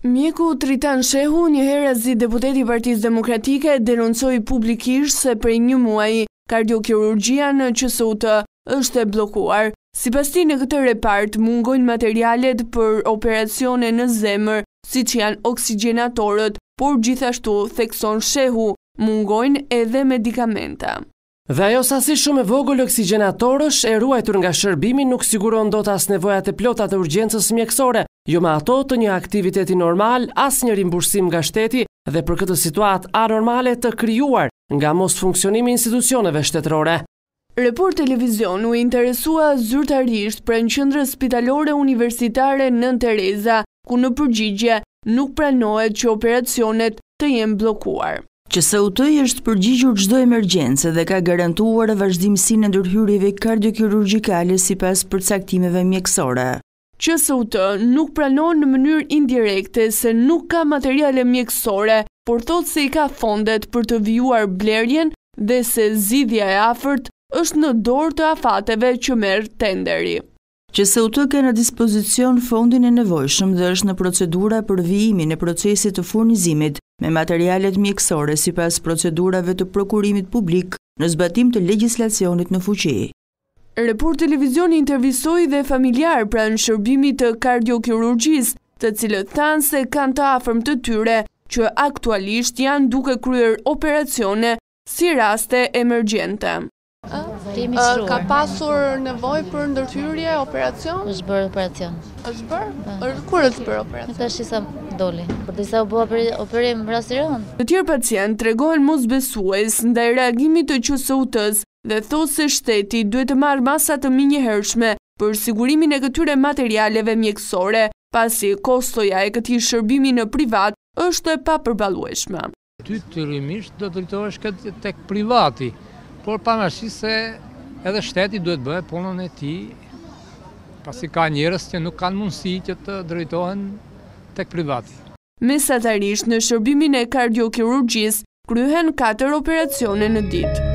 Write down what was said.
Mjeku Tritan Shehu, njëherë zi deputeti i Partisë Demokratike, denoncoi publikisht se prej një muaji kardiokirurgjia në QSUT është e bllokuar. Sipas tij, në këtë repart mungojnë materialet për operacione në zemër, siç janë oksigjenatorët, por gjithashtu, thekson Shehu, mungojnë edhe medikamenta. Dhe ajo sasi shumë e vogël oksigjenatorësh e ruajtur nga shërbimi nuk siguron dot as nevojat e plota të urgjencës mjekësore, jo me ato të një aktiviteti normal, as një rimbursim nga shteti dhe për këtë situatë anormale të krijuar nga mos funksionimi i institucioneve shtetërore. Report Televizion u interesua zyrtarisht pranë qendrës spitalore universitare Nën Tereza, ku në përgjigje nuk pranohet që operacionet të jenë bllokuar. QSUT-i është përgjigjur çdo emergjencë dhe ka garantuar vazhdimsinë e ndërhyrjeve kardiokirurgjikale sipas përcaktimeve mjekësore. QSUT nuk pranon në mënyrë indirekte se nuk ka materiale mjekësore, por thotë se i ka fondet për të vijuar blerjen dhe se zgjidhja e afërt është në dorë të afateve që merr tenderi. QSUT ka në dispozicion fondin e nevojshëm dhe është në procedura për vijimin e procesit të furnizimit me materialet mjekësore sipas procedurave të prokurimit publik në zbatim të legjislacionit në fuqi. Report Televizioni intervistoi dhe familjar pranë shërbimit të kardiokirurgjisë, të cilët thanë se kanë të afërm të tyre që aktualisht janë duke kryer operacione si raste emergjente. Ka pasur nevojë për ndërhyrje, operacion? Është bërë operacion. Është bërë? Kur është bërë operacion? Tash sa doli. Por disa u bua operim rastëron. Të tjerë pacientë tregojnë mosbesues ndaj reagimit të QSUT-s dhe thotë se shteti duhet të marrë masa të menjëhershme për sigurimin e këtyre materialeve mjekësore, pasi kostoja e këtij shërbimi në privat është e papërballueshme. Ty tyrimisht do të drejtohesh tek privati. Por pavarësisht se edhe shteti duhet bëjë punën e tij, pasi ka njerëz që nuk kanë mundësi që të drejtohen tek privati. Mesatarisht në shërbimin e kardiokirurgjisë kryhen 4 operacione në ditë.